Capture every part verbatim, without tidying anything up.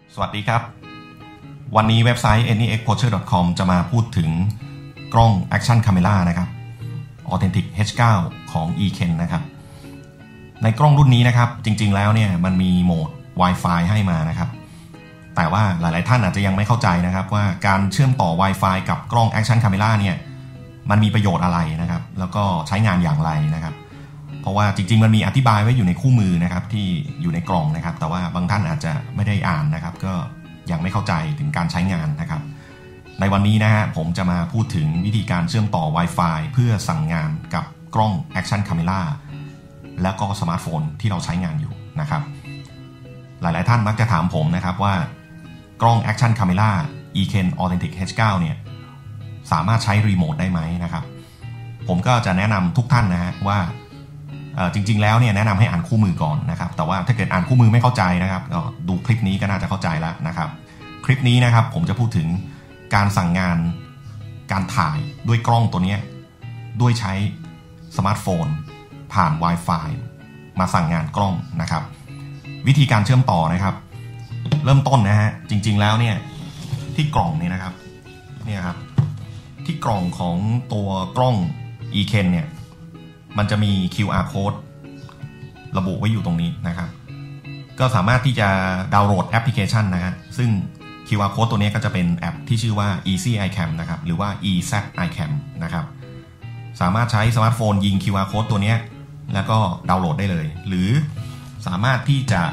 สวัสดีครับวันนี้เว็บไซต์ เอ็น อี เอ็กซ์ poacher ดอท คอม จะมาพูดถึงกล้อง Action Camera นะครับ Authentic เอช ไนน์ ของ อี เคน นะครับในกล้องรุ่นนี้นะครับจริงๆแล้วเนี่ยมันมีโหมด Wi-Fi ให้มานะครับแต่ว่าหลายๆท่านอาจจะยังไม่เข้าใจนะครับว่าการเชื่อมต่อ Wi-Fi กับกล้อง Action Camera เนี่ยมันมีประโยชน์อะไรนะครับแล้วก็ใช้งานอย่างไรนะครับเพราะว่าจริงๆมันมีอธิบายไว้อยู่ในคู่มือนะครับที่อยู่ในกล่องนะครับแต่ว่าบางท่านอาจจะไม่ได้อ่านนะครับก็ยังไม่เข้าใจถึงการใช้งานนะครับในวันนี้นะฮะผมจะมาพูดถึงวิธีการเชื่อมต่อ Wi-Fi เพื่อสั่งงานกับกล้อง Action Camera และก็สมาร์ทโฟนที่เราใช้งานอยู่นะครับหลายๆท่านมักจะถามผมนะครับว่ากล้อง Action Camera อี เคน Authentic เอช ไนน์ เนี่ยสามารถใช้รีโมทได้ไหมนะครับผมก็จะแนะนำทุกท่านนะฮะว่าจริงๆแล้วเนี่ยแนะนำให้อ่านคู่มือก่อนนะครับแต่ว่าถ้าเกิดอ่านคู่มือไม่เข้าใจนะครับก็ดูคลิปนี้ก็น่าจะเข้าใจแล้วนะครับคลิปนี้นะครับผมจะพูดถึงการสั่งงานการถ่ายด้วยกล้องตัวนี้ด้วยใช้สมาร์ทโฟนผ่าน Wi-Fi มาสั่งงานกล้องนะครับวิธีการเชื่อมต่อนะครับเริ่มต้นนะฮะจริงๆแล้วเนี่ยที่กล่องนี้นะครับเนี่ยครับที่กล่องของตัวกล้อง อี เคน เนี่ยมันจะมี คิว อาร์ Code ระบุไว้อยู่ตรงนี้นะครับก็สามารถที่จะดาวน์โหลดแอปพลิเคชันนะฮะซึ่ง คิว อาร์ Code ตัวนี้ก็จะเป็นแอปที่ชื่อว่า Easy iCam นะครับหรือว่า อี แซด iCam นะครับสามารถใช้สมาร์ทโฟนยิง คิว อาร์ Code ตัวนี้แล้วก็ดาวน์โหลดได้เลยหรือสามารถที่จะ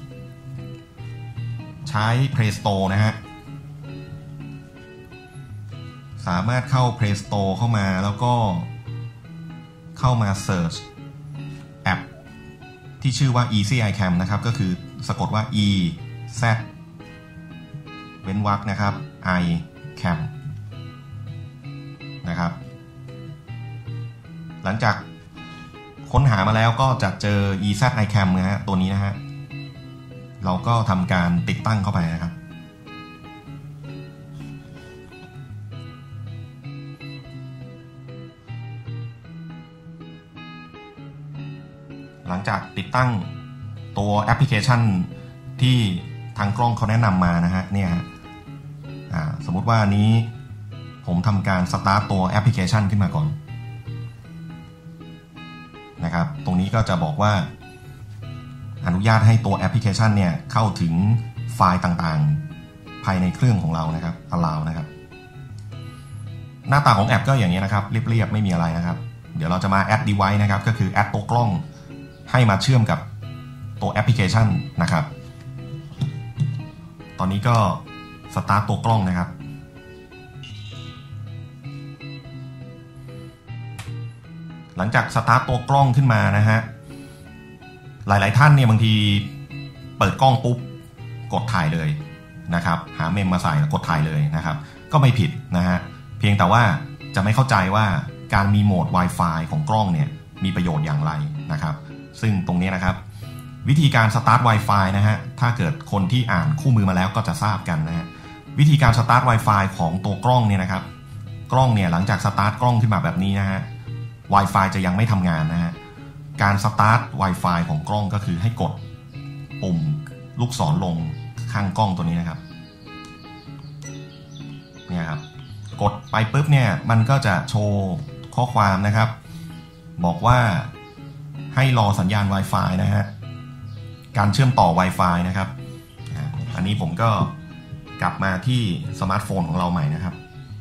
ใช้ Play Store นะฮะสามารถเข้า Play Store เข้ามาแล้วก็เข้ามา Search แอปที่ชื่อว่า Easy iCam นะครับก็คือสะกดว่า E Z เว้นวรรคนะครับ iCam นะครับหลังจากค้นหามาแล้วก็จะเจอ E Z iCam นะฮะตัวนี้นะฮะเราก็ทำการติดตั้งเข้าไปนะครับหลังจากติดตั้งตัวแอปพลิเคชันที่ทางกล้องเขาแนะนำมานะฮะเนี่ยสมมุติว่านี้ผมทำการสตาร์ตตัวแอปพลิเคชันขึ้นมาก่อนนะครับตรงนี้ก็จะบอกว่าอนุญาตให้ตัวแอปพลิเคชันเนี่ยเข้าถึงไฟล์ต่างๆภายในเครื่องของเรานะครับ allow นะครับหน้าตาของแอปก็อย่างนี้นะครับเรียบๆไม่มีอะไรนะครับเดี๋ยวเราจะมา add device นะครับก็คือ add ตัวกล้องให้มาเชื่อมกับตัวแอปพลิเคชันนะครับตอนนี้ก็สตาร์ตตัวกล้องนะครับหลังจากสตาร์ตตัวกล้องขึ้นมานะฮะหลายๆท่านเนี่ยบางทีเปิดกล้องปุ๊บกดถ่ายเลยนะครับหาเมมมาใส่แล้วกดถ่ายเลยนะครับก็ไม่ผิดนะฮะเพียงแต่ว่าจะไม่เข้าใจว่าการมีโหมด Wi-Fi ของกล้องเนี่ยมีประโยชน์อย่างไรนะครับซึ่งตรงนี้นะครับวิธีการสตาร์ท Wi-Fi นะฮะถ้าเกิดคนที่อ่านคู่มือมาแล้วก็จะทราบกันนะฮะวิธีการสตาร์ท Wi-Fi ของตัวกล้องเนี่ยนะครับกล้องเนี่ยหลังจากสตาร์ทกล้องขึ้นมาแบบนี้นะฮะ Wi-Fi จะยังไม่ทำงานนะฮะการสตาร์ท Wi-Fi ของกล้องก็คือให้กดปุ่มลูกศรลงข้างกล้องตัวนี้นะครับเนี่ยครับกดไปปุ๊บเนี่ยมันก็จะโชว์ข้อความนะครับบอกว่าให้รอสัญญาณ Wi-Fi นะฮะการเชื่อมต่อ Wi-Fi นะครับอันนี้ผมก็กลับมาที่สมาร์ทโฟนของเราใหม่นะครับ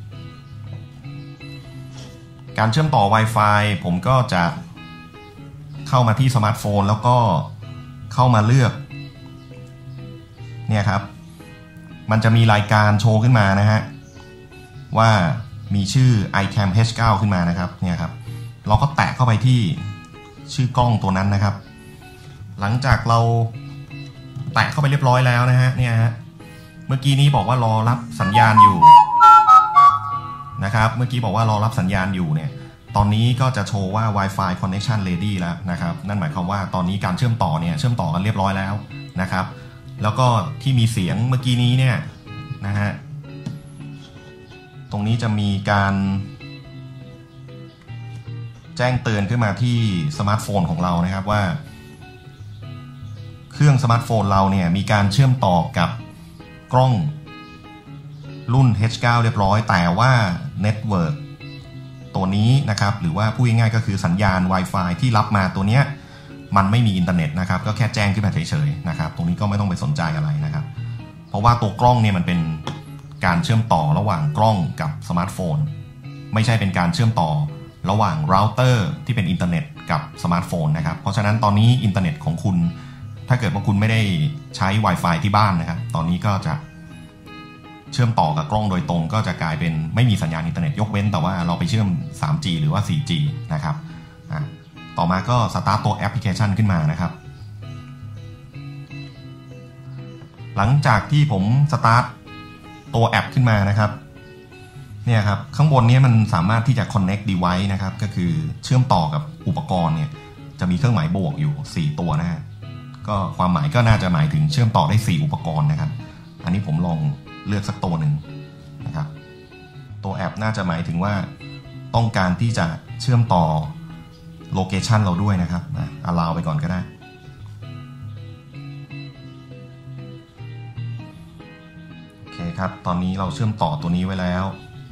การเชื่อมต่อ Wi-Fi ผมก็จะเข้ามาที่สมาร์ทโฟนแล้วก็เข้ามาเลือกเนี่ยครับมันจะมีรายการโชว์ขึ้นมานะฮะว่ามีชื่อ iCam เอช ไนน์ ขึ้นมานะครับเนี่ยครับเราก็แตะเข้าไปที่ชื่อกล้องตัวนั้นนะครับหลังจากเราแตะเข้าไปเรียบร้อยแล้วนะฮะเนี่ยฮะเมื่อกี้นี้บอกว่ารอรับสัญญาณอยู่นะครับเมื่อกี้บอกว่ารอรับสัญญาณอยู่เนี่ยตอนนี้ก็จะโชว์ว่า Wi-Fi connection ready แล้วนะครับนั่นหมายความว่าตอนนี้การเชื่อมต่อเนี่ยเชื่อมต่อกันเรียบร้อยแล้วนะครับแล้วก็ที่มีเสียงเมื่อกี้นี้เนี่ยนะฮะตรงนี้จะมีการแจ้งเตือนขึ้นมาที่สมาร์ทโฟนของเรานะครับว่าเครื่องสมาร์ทโฟนเราเนี่ยมีการเชื่อมต่อกับกล้องรุ่น เอช เก้า เรียบร้อยแต่ว่าเน็ตเวิร์กตัวนี้นะครับหรือว่าพูดง่ายๆก็คือสัญญาณ Wi-Fi ที่รับมาตัวเนี้ยมันไม่มีอินเทอร์เน็ตนะครับก็แค่แจ้งขึ้นมาเฉยๆนะครับตรงนี้ก็ไม่ต้องไปสนใจอะไรนะครับเพราะว่าตัวกล้องเนี่ยมันเป็นการเชื่อมต่อระหว่างกล้องกับสมาร์ทโฟนไม่ใช่เป็นการเชื่อมต่อระหว่างเราเตอร์ที่เป็นอินเทอร์เน็ตกับสมาร์ทโฟนนะครับเพราะฉะนั้นตอนนี้อินเทอร์เน็ตของคุณถ้าเกิดว่าคุณไม่ได้ใช้ Wi-Fi ที่บ้านนะครับตอนนี้ก็จะเชื่อมต่อกับกล้องโดยตรงก็จะกลายเป็นไม่มีสัญญาณอินเทอร์เน็ตยกเว้นแต่ว่าเราไปเชื่อม ทรีจี หรือว่า โฟร์จี นะครับต่อมาก็สตาร์ทตัวแอปพลิเคชันขึ้นมานะครับหลังจากที่ผมสตาร์ทตัวแอปขึ้นมานะครับเนี่ยครับข้างบนนี้มันสามารถที่จะ connect device นะครับก็คือเชื่อมต่อกับอุปกรณ์เนี่ยจะมีเครื่องหมายบวกอยู่สี่ตัวนะฮะก็ความหมายก็น่าจะหมายถึงเชื่อมต่อได้สี่อุปกรณ์นะครับอันนี้ผมลองเลือกสักตัวหนึ่งนะครับตัวแอปน่าจะหมายถึงว่าต้องการที่จะเชื่อมต่อโลเคชันเราด้วยนะครับนะ allow ไปก่อนก็ได้โอเคครับตอนนี้เราเชื่อมต่อตัวนี้ไว้แล้ว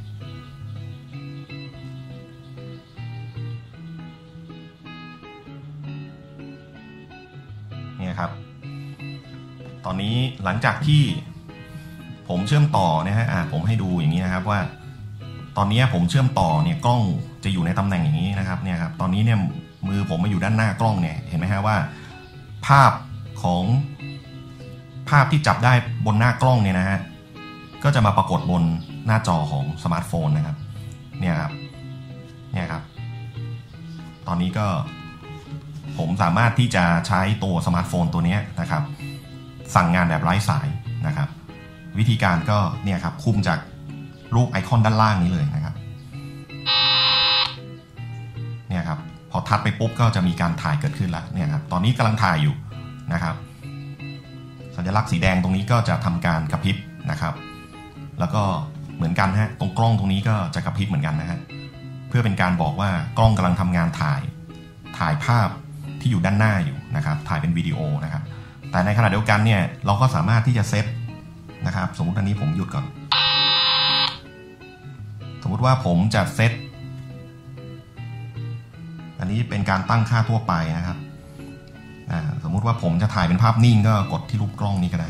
เนี่ยครับตอนนี้หลังจากที่ผมเชื่อมต่อนะฮะอ่ะผมให้ดูอย่างนี้นะครับว่าตอนนี้ผมเชื่อมต่อเนี่ยกล้องจะอยู่ในตำแหน่งอย่างนี้นะครับเนี่ยครับตอนนี้เนี่ยมือผมมาอยู่ด้านหน้ากล้องเนี่ยเห็นไหมฮะว่าภาพของภาพที่จับได้บนหน้ากล้องเนี่ยนะฮะก็จะมาปรากฏบนหน้าจอของสมาร์ทโฟนนะครับเนี่ยครับเนี่ยครับตอนนี้ก็ผมสามารถที่จะใช้ตัวสมาร์ทโฟนตัวนี้นะครับสั่งงานแบบไร้สายนะครับวิธีการก็เนี่ยครับคุมจากรูปไอคอนด้านล่างนี้เลยนะครับเนี่ยครับพอทัดไปปุ๊บก็จะมีการถ่ายเกิดขึ้นแล้วเนี่ยครับตอนนี้กำลังถ่ายอยู่นะครับสัญลักษณ์สีแดงตรงนี้ก็จะทำการกระพริบนะครับแล้วก็เหมือนกันฮะตรงกล้องตรงนี้ก็จะกระพริบเหมือนกันนะฮะเพื่อเป็นการบอกว่ากล้องกำลังทำงานถ่ายถ่ายภาพที่อยู่ด้านหน้าอยู่นะครับถ่ายเป็นวิดีโอนะครับแต่ในขณะเดียวกันเนี่ยเราก็สามารถที่จะเซตนะครับสมมุติอันนี้ผมหยุดก่อนสมมุติว่าผมจะเซตอันนี้เป็นการตั้งค่าทั่วไปนะครับอ่าสมมุติว่าผมจะถ่ายเป็นภาพนิ่งก็กดที่รูปกล้องนี้ก็ได้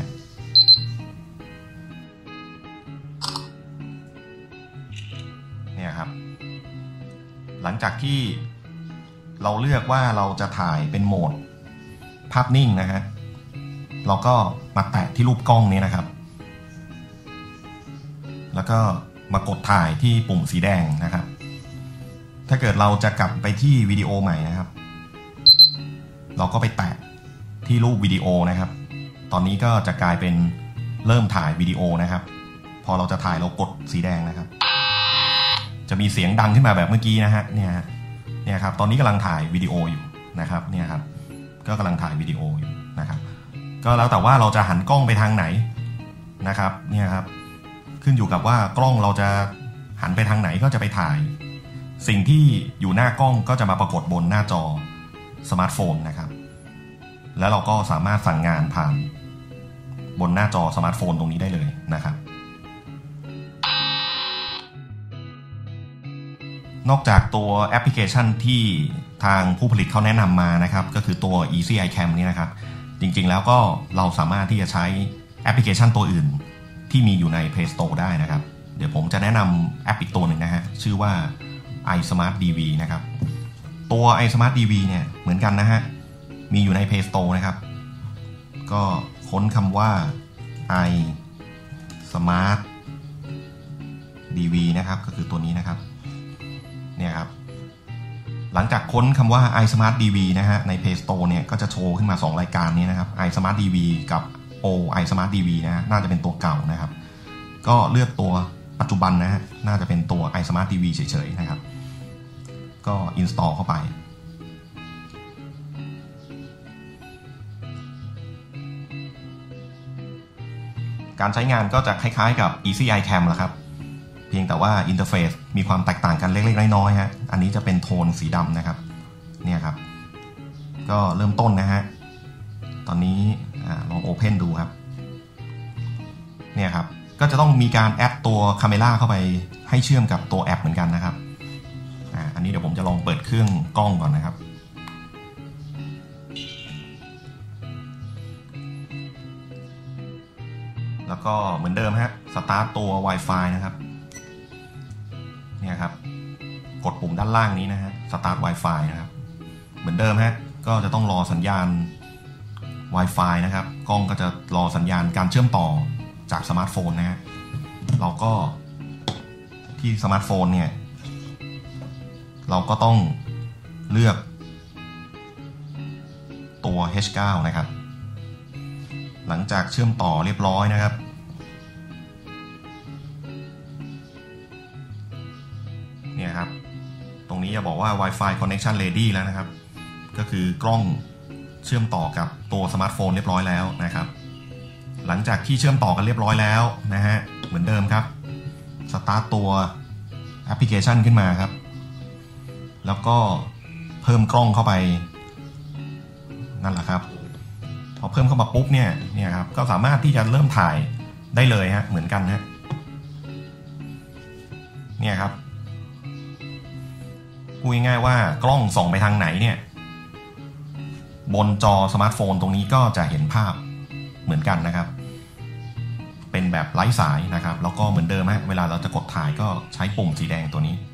เนี่ยครับหลังจากที่เราเลือกว่าเราจะถ่ายเป็นโหมดภาพนิ่งนะฮะเราก็มาแตะที่รูปกล้องนี้นะครับแล้วก็มากดถ่ายที่ปุ่มสีแดงนะครับถ้าเกิดเราจะกลับไปที่วิดีโอใหม่นะครับเราก็ไปแตะที่รูปวิดีโอนะครับตอนนี้ก็จะกลายเป็นเริ่มถ่ายวิดีโอนะครับพอเราจะถ่ายเรากดสีแดงนะครับจะมีเสียงดังขึ้นมาแบบเมื่อกี้นะฮะเนี่ยเนี่ยครับตอนนี้กำลังถ่ายวิดีโออยู่นะครับเนี่ยครับก็กำลังถ่ายวิดีโออยู่นะครับก็แล้วแต่ว่าเราจะหันกล้องไปทางไหนนะครับเนี่ยครับขึ้นอยู่กับว่ากล้องเราจะหันไปทางไหนก็จะไปถ่ายสิ่งที่อยู่หน้ากล้องก็จะมาปรากฏบนหน้าจอสมาร์ทโฟนนะครับแล้วเราก็สามารถสั่งงานผ่านบนหน้าจอสมาร์ทโฟนตรงนี้ได้เลยนะครับนอกจากตัวแอปพลิเคชันที่ทางผู้ผลิตเขาแนะนำมานะครับก็คือตัว Easy iCam นี่นะครับจริงๆแล้วก็เราสามารถที่จะใช้แอปพลิเคชันตัวอื่นที่มีอยู่ใน Play Store ได้นะครับเดี๋ยวผมจะแนะนำแอปอีกตัวหนึ่งนะฮะชื่อว่า iSmart ดี วี นะครับตัว iSmart ดี วี เนี่ยเหมือนกันนะฮะมีอยู่ใน Play Store นะครับก็ค้นคำว่า iSmart ดี วี นะครับก็คือตัวนี้นะครับเนี่ยครับหลังจากค้นคำว่า iSmart ดี วี นะฮะใน Play Store เนี่ยก็จะโชว์ขึ้นมาสองรายการนี้นะครับ iSmart ดี วี กับ O iSmart ดี วี นะฮะน่าจะเป็นตัวเก่านะครับก็เลือกตัวปัจจุบันนะฮะน่าจะเป็นตัว iSmart ดี วี เฉยๆนะครับก็ install เข้าไปการใช้งานก็จะคล้ายๆกับ Easy iCam แหละครับเพียงแต่ว่าอินเทอร์เฟซมีความแตกต่างกันเล็กๆน้อยๆฮะอันนี้จะเป็นโทนสีดำนะครับเนี่ยครับก็เริ่มต้นนะฮะตอนนี้ลอง Open ดูครับเนี่ยครับก็จะต้องมีการแอดตัว Camera เข้าไปให้เชื่อมกับตัวแอปเหมือนกันนะครับอ่าอันนี้เดี๋ยวผมจะลองเปิดเครื่องกล้องก่อนนะครับแล้วก็เหมือนเดิมฮะสตาร์ทตัว Wi-Fi นะครับเนี่ยครับกดปุ่มด้านล่างนี้นะฮะสตาร์ท Wi-Fi นะครับเหมือนเดิมฮะก็จะต้องรอสัญญาณ Wi-Fi นะครับกล้องก็จะรอสัญญาณการเชื่อมต่อจากสมาร์ทโฟนนะฮะเราก็ที่สมาร์ทโฟนเนี่ยเราก็ต้องเลือกตัว เอช ไนน์ นะครับหลังจากเชื่อมต่อเรียบร้อยนะครับเนี่ยครับตรงนี้จะบอกว่า Wi-Fi connection ready แล้วนะครับก็คือกล้องเชื่อมต่อกับตัวสมาร์ทโฟนเรียบร้อยแล้วนะครับหลังจากที่เชื่อมต่อกันเรียบร้อยแล้วนะฮะเหมือนเดิมครับสตาร์ตตัวแอปพลิเคชันขึ้นมาครับแล้วก็เพิ่มกล้องเข้าไปนั่นแหละครับพอเพิ่มเข้ามาปุ๊บเนี่ยเนี่ยครับก็สามารถที่จะเริ่มถ่ายได้เลยฮะเหมือนกันฮะเนี่ยครับพูดง่ายๆว่ากล้องส่องไปทางไหนเนี่ยบนจอสมาร์ทโฟนตรงนี้ก็จะเห็นภาพเหมือนกันนะครับเป็นแบบไร้สายนะครับแล้วก็เหมือนเดิมฮะเวลาเราจะกดถ่ายก็ใช้ปุ่มสีแดงตัวนี้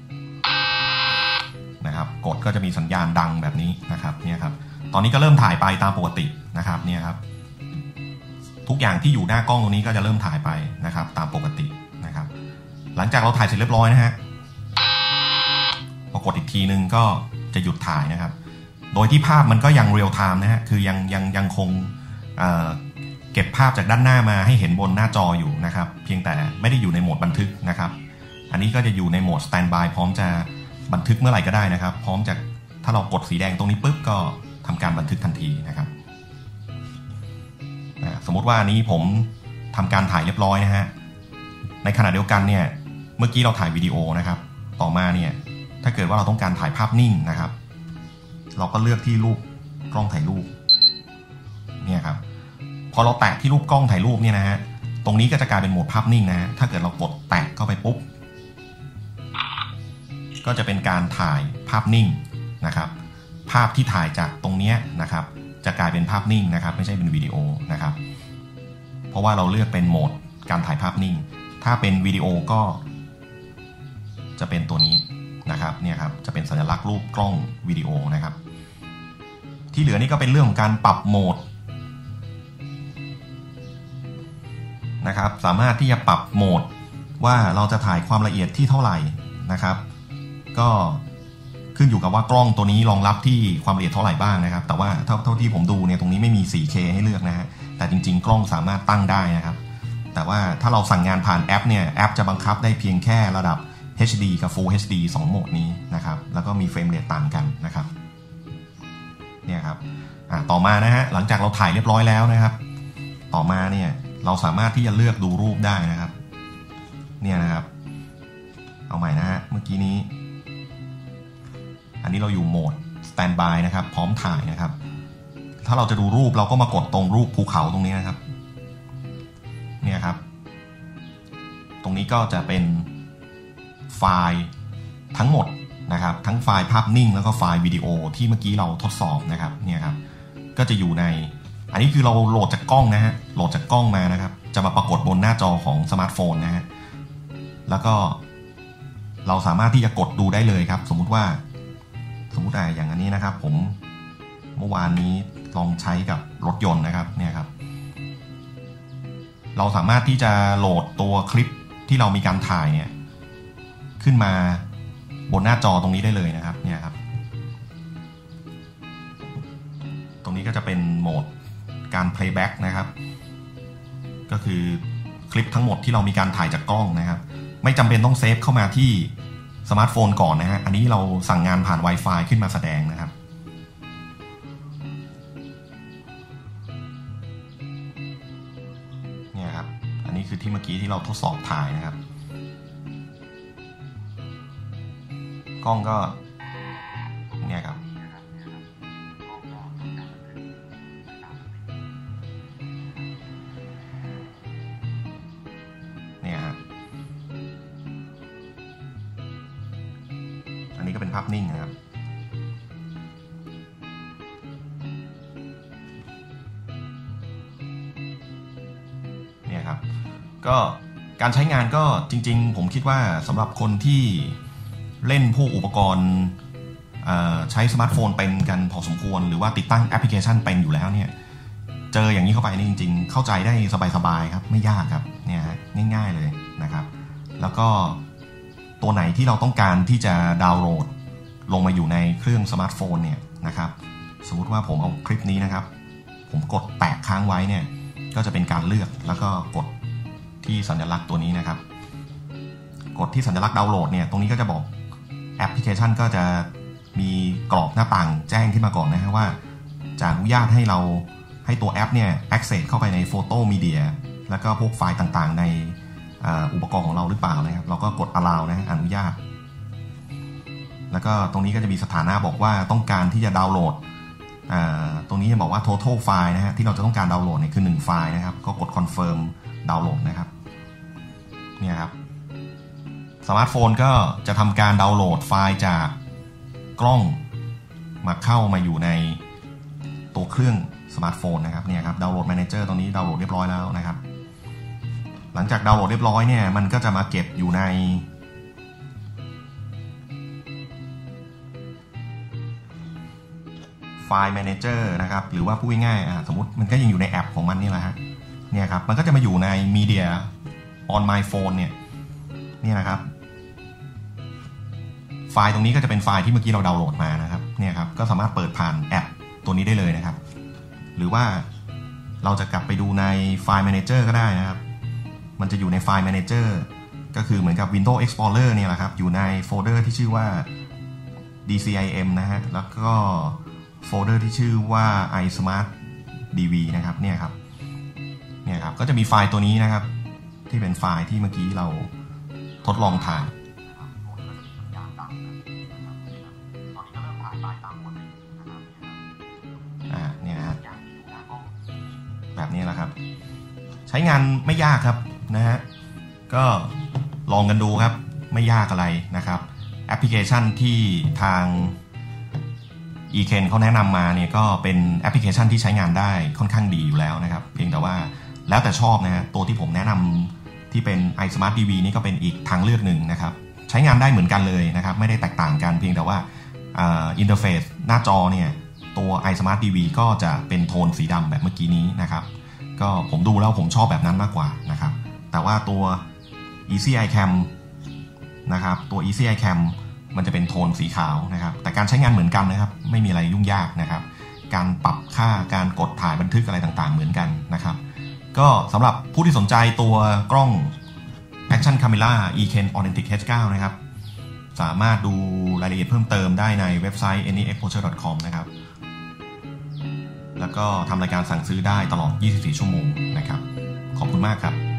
นะครับกดก็จะมีสัญญาณดังแบบนี้นะครับเนี่ยครับตอนนี้ก็เริ่มถ่ายไปตามปกตินะครับเนี่ยครับทุกอย่างที่อยู่หน้ากล้องตรงนี้ก็จะเริ่มถ่ายไปนะครับตามปกตินะครับหลังจากเราถ่ายเสร็จเรียบร้อยนะฮะพอกดอีกทีนึงก็จะหยุดถ่ายนะครับโดยที่ภาพมันก็ยังเรียลไทม์นะฮะคือยังยังยังคงเอ่อเก็บภาพจากด้านหน้ามาให้เห็นบนหน้าจออยู่นะครับเพียงแต่ไม่ได้อยู่ในโหมดบันทึกนะครับอันนี้ก็จะอยู่ในโหมดสแตนด์บายพร้อมจะบันทึกเมื่อไหร่ก็ได้นะครับพร้อมจะถ้าเรากดสีแดงตรงนี้ปุ๊บก็ทำการบันทึกทันทีนะครับสมมติว่าอันนี้ผมทำการถ่ายเรียบร้อยนะฮะในขณะเดียวกันเนี่ยเมื่อกี้เราถ่ายวิดีโอนะครับต่อมาเนี่ยถ้าเกิดว่าเราต้องการถ่ายภาพนิ่งนะครับเราก็เลือกที่รูปกล้องถ่ายรูปเนี่ยครับพอเราแตะที่รูปกล้องถ่ายรูปเนี่ยนะฮะตรงนี้ก็จะกลายเป็นโหมดภาพนิ่งนะฮะถ้าเกิดเรากดแตะเข้าไปปุ๊บก็จะเป็นการถ่ายภาพนิ่งนะครับภาพที่ถ่ายจากตรงนี้นะครับจะกลายเป็นภาพนิ่งนะครับไม่ใช่เป็นวิดีโอนะครับเพราะว่าเราเลือกเป็นโหมดการถ่ายภาพนิ่งถ้าเป็นวิดีโอก็จะเป็นตัวนี้นะครับเนี่ยครับจะเป็นสัญลักษณ์รูปกล้องวิดีโอนะครับที่เหลือนี่ก็เป็นเรื่องของการปรับโหมดนะครับสามารถที่จะปรับโหมดว่าเราจะถ่ายความละเอียดที่เท่าไหร่นะครับก็ขึ้นอยู่กับว่ากล้องตัวนี้รองรับที่ความละเอียดเท่าไหร่บ้างนะครับแต่ว่าเท่าเท่าที่ผมดูเนี่ยตรงนี้ไม่มี โฟร์เค ให้เลือกนะฮะแต่จริงๆกล้องสามารถตั้งได้นะครับแต่ว่าถ้าเราสั่งงานผ่านแอปเนี่ยแอปจะบังคับได้เพียงแค่ระดับ เอช ดี กับ Full เอช ดี สองโหมดนี้นะครับแล้วก็มีเฟรมเรทต่างกันนะครับเนี่ยครับอ่ะต่อมานะฮะหลังจากเราถ่ายเรียบร้อยแล้วนะครับต่อมาเนี่ยเราสามารถที่จะเลือกดูรูปได้นะครับเนี่ยนะครับเอาใหม่นะฮะเมื่อกี้นี้อันนี้เราอยู่โหมด Standby นะครับพร้อมถ่ายนะครับถ้าเราจะดูรูปเราก็มากดตรงรูปภูเขาตรงนี้นะครับเนี่ยครับตรงนี้ก็จะเป็นไฟล์ทั้งหมดนะครับทั้งไฟล์ภาพนิ่งแล้วก็ไฟล์วิดีโอที่เมื่อกี้เราทดสอบนะครับเนี่ยครับก็จะอยู่ในอันนี้คือเราโหลดจากกล้องนะฮะโหลดจากกล้องมานะครับจะมาปรากฏบนหน้าจอของสมาร์ทโฟนนะฮะแล้วก็เราสามารถที่จะกดดูได้เลยครับสมมุติว่าสมมุติอ่ะอย่างอันนี้นะครับผมเมื่อวานนี้ลองใช้กับรถยนต์นะครับเนี่ยครับเราสามารถที่จะโหลดตัวคลิปที่เรามีการถ่ายเนี่ยขึ้นมาบนหน้าจอตรงนี้ได้เลยนะครับเนี่ยครับตรงนี้ก็จะเป็นโหมดการ playback นะครับก็คือคลิปทั้งหมดที่เรามีการถ่ายจากกล้องนะครับไม่จำเป็นต้องเซฟเข้ามาที่สมาร์ทโฟนก่อนนะฮะอันนี้เราสั่งงานผ่าน Wi-Fi ขึ้นมาแสดงนะครับเนี่ยครับอันนี้คือที่เมื่อกี้ที่เราทดสอบถ่ายนะครับกล้องก็เนี่ยครับภาพนิ่งนะครับเนี่ยครับก็การใช้งานก็จริงๆผมคิดว่าสำหรับคนที่เล่นพวกอุปกรณ์ใช้สมาร์ทโฟนเป็นกันพอสมควรหรือว่าติดตั้งแอปพลิเคชันเป็นอยู่แล้วเนี่ยเจออย่างนี้เข้าไปนี่จริงๆเข้าใจได้สบายๆครับไม่ยากครับเนี่ยง่ายๆเลยนะครับแล้วก็ตัวไหนที่เราต้องการที่จะดาวน์โหลดลงมาอยู่ในเครื่องสมาร์ทโฟนเนี่ยนะครับสมมุติว่าผมเอาคลิปนี้นะครับผมกดแตะค้างไว้เนี่ยก็จะเป็นการเลือกแล้วก็กดที่สัญลักษณ์ตัวนี้นะครับกดที่สัญลักษณ์ดาวน์โหลดเนี่ยตรงนี้ก็จะบอกแอปพลิเคชันก็จะมีกรอบหน้าต่างแจ้งขึ้นมาก่อนนะฮะว่าจะอนุญาตให้เราให้ตัวแอปเนี่ย access เข้าไปในโฟโต้มีเดียแล้วก็พวกไฟล์ต่างๆในอุปกรณ์ของเราหรือเปล่านะครับเราก็กด allow นะอนุญาตแล้วก็ตรงนี้ก็จะมีสถานะบอกว่าต้องการที่จะดาวน์โหลดตรงนี้จะบอกว่า total ไฟล์นะฮะที่เราจะต้องการดาวน์โหลดเนี่ยคือหนึ่งไฟล์นะครับก็กด confirm ดาวน์โหลดนะครับเนี่ยครับสมาร์ทโฟนก็จะทำการดาวน์โหลดไฟล์จากกล้องมาเข้ามาอยู่ในตัวเครื่องสมาร์ทโฟนนะครับเนี่ยครับดาวน์โหลดแมเนเจอร์ตรงนี้ดาวน์โหลดเรียบร้อยแล้วนะครับหลังจากดาวน์โหลดเรียบร้อยเนี่ยมันก็จะมาเก็บอยู่ในไฟล์แมเนเจอร์นะครับหรือว่าพูดง่ายๆสมมุติมันก็ยังอยู่ในแอปของมันนี่แหละฮะเนี่ยครับมันก็จะมาอยู่ใน Media on my phone เนี่ยนี่นะครับไฟล์ตรงนี้ก็จะเป็นไฟล์ที่เมื่อกี้เราดาวน์โหลดมานะครับเนี่ยครับก็สามารถเปิดผ่านแอปตัวนี้ได้เลยนะครับหรือว่าเราจะกลับไปดูในไฟล์ Manager ก็ได้นะครับมันจะอยู่ในไฟล์ Manager ก็คือเหมือนกับ Windows Explorer เนี่ยแหละครับอยู่ในโฟลเดอร์ที่ชื่อว่า ดี ซี ไอ เอ็ม นะฮะแล้วก็โฟลเดอร์ที่ชื่อว่า iSmart ดี วี นะครับเนี่ยครับเนี่ยครับก็จะมีไฟล์ตัวนี้นะครับที่เป็นไฟล์ที่เมื่อกี้เราทดลองถ่ายอ่าเนี่ยฮะแบบนี้แหละครับใช้งานไม่ยากครับนะฮะก็ลองกันดูครับไม่ยากอะไรนะครับแอปพลิเคชันที่ทาง อี เคน เขาแนะนำมาเนี่ยก็เป็นแอปพลิเคชันที่ใช้งานได้ค่อนข้างดีอยู่แล้วนะครับเพียงแต่ว่าแล้วแต่ชอบนะฮะตัวที่ผมแนะนำที่เป็น iSmart ดี วี นี่ก็เป็นอีกทางเลือกหนึ่งนะครับใช้งานได้เหมือนกันเลยนะครับไม่ได้แตกต่างกันเพียงแต่ว่าอินเทอร์เฟซหน้าจอเนี่ยตัว iSmart ดี วี ก็จะเป็นโทนสีดำแบบเมื่อกี้นี้นะครับก็ผมดูแล้วผมชอบแบบนั้นมากกว่านะครับแต่ว่าตัว Easy iCam นะครับตัว Easy iCam มันจะเป็นโทนสีขาวนะครับแต่การใช้งานเหมือนกันนะครับไม่มีอะไรยุ่งยากนะครับการปรับค่าการกดถ่ายบันทึกอะไรต่างๆเหมือนกันนะครับก็สำหรับผู้ที่สนใจตัวกล้อง Action Camera อี เคน Authentic เอช ไนน์ นะครับสามารถดูรายละเอียดเพิ่มเติมได้ในเว็บไซต์ เอ็น อี เอ็กซ์ โพสเชอร์ ดอท คอม นะครับแล้วก็ทำรายการสั่งซื้อได้ตลอดยี่สิบสี่ชั่วโมงนะครับขอบคุณมากครับ